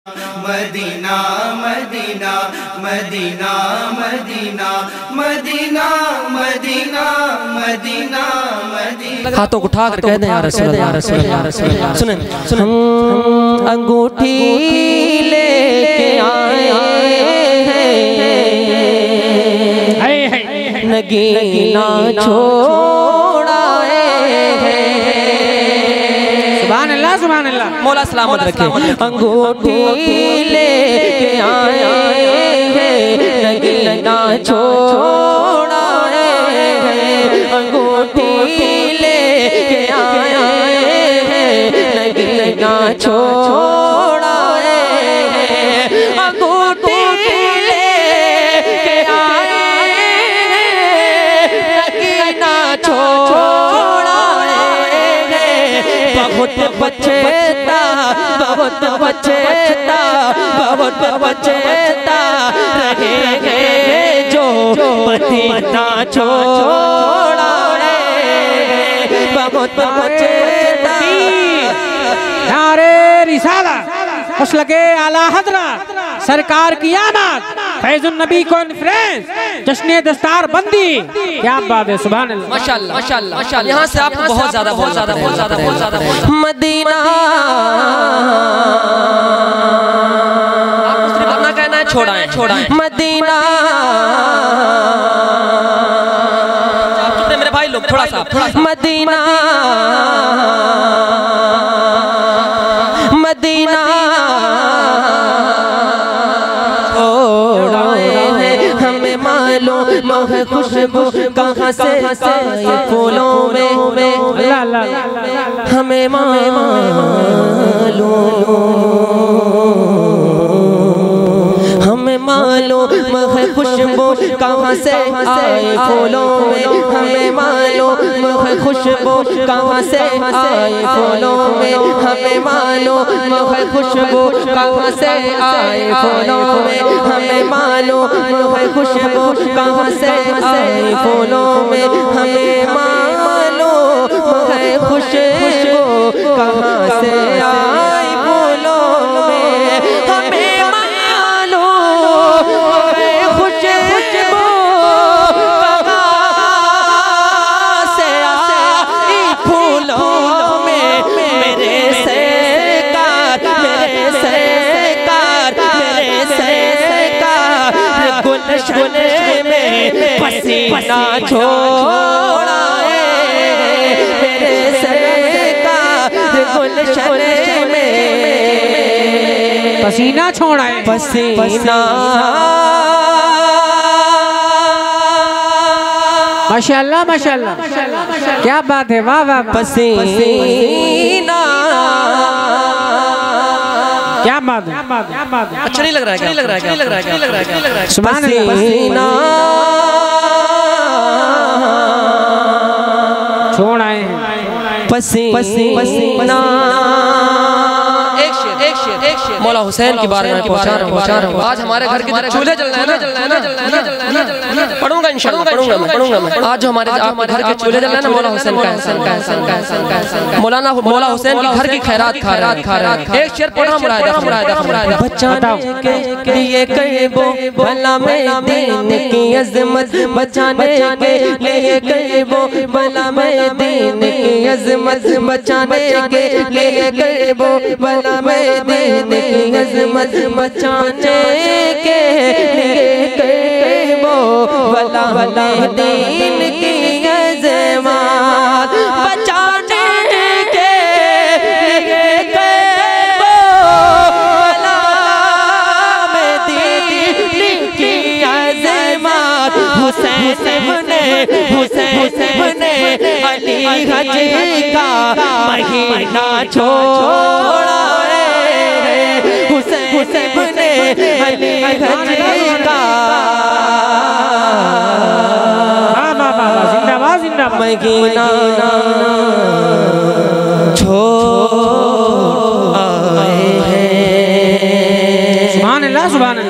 Medina Madina Madina Madina Madina Madina Madina Madina. हाथों को उठा कर कह दें या रसूल अल्लाह। सुने सुने, अंगूठी लेके आए हैं, नगीना छोड़ाए हैं। सुभान अल्लाह सुभान अल्लाह। मौला सलामत रखे। अंगूठी लेके आए हैं, नगीना छोड़ाए हैं। अंगूठी लेके आए हैं, नगीना छोड़ाए हैं। अंगूठी लेके आए हैं, नगीना छोड़ाए हैं। बहुत बचता बहुत बचता बहुत बचता रहेंगे जो मदीना छोड़ाए हैं। बहुत बचता। नारे रिसाला मसलके आला हज़रत सरकार की आमद, फैज़ुन नबी कॉन्फ्रेंस, जश्न दस्तार बंदी। क्या बात है, सुभान अल्लाह माशाअल्लाह माशाअल्लाह माशाअल्लाह। यहाँ से आपको बहुत ज्यादा मदीना। आपको सिर्फ अपना कहना है, छोड़ाएं मदीना। आप चुप रहे मेरे भाई लोग, थोड़ा सा मदीना मदीना हमें मालूम है खुशबू कहाँ से आए फूलों में। हमें मालूम है खुशबू कहाँ से आए फूलों में। हमें मालूम है खुशबू कहाँ से आए फूलों में। हमें मालूम है खुशबू कहाँ से आए फूलों में। हमें मालूम है खुशबू कहाँ से आए फूलों में। हमें मालूम है खुशबू कहाँ से आए फूलों में। हमें मालूम है खुशबू कहाँ से आई फूलों में। मेरे सरकार गुलशन में पसीना छोड़ाए। मेरे सरकार गुलशन में पसीना छोड़ाए। पसीना। माशाअल्लाह माशाअल्लाह, क्या बात है, वाह वाह। पसीना क्या बात है, अच्छा नहीं लग रहा है, क्या लग रहा है, क्या लग रहा है, क्या लग रहा है, क्या लग रहा है। सुभान अल्लाह। पसीना छोड़ आए हैं पसीना। एक शेर मौला हुसैन के बारे में पहुंचा रहा हूं। आज हमारे घर के चूल्हे जल रहे हैं ना, पढ़ूंगा इंशाल्लाह, पढ़ूंगा मैं। आज जो हमारे घर के चूल्हे जल रहे हैं ना, मौला हुसैन का मौला हुसैन की घर की खैरात खा रहा है। एक शेर पढ़ा मुरादा। बचाने के लिए कहबो भला में दीन की अज़मत, बचाने के लिए कहबो भला में दीन की अज़मत, बचाने के लिए कहबो भला में दीन की अज़मत, बचाने के लिए कहबो भला में दीन की अज़मत, बचाने के लिए कहबो भला में दीन की अज़मत। हुसैन ने अली हज का महीना छोड़ा है। हुसैन ने अली हज का जिंदाबाद जिंदाबाद महीना छोड़ आए हैं। सुभान अल्लाह सुभान अल्लाह।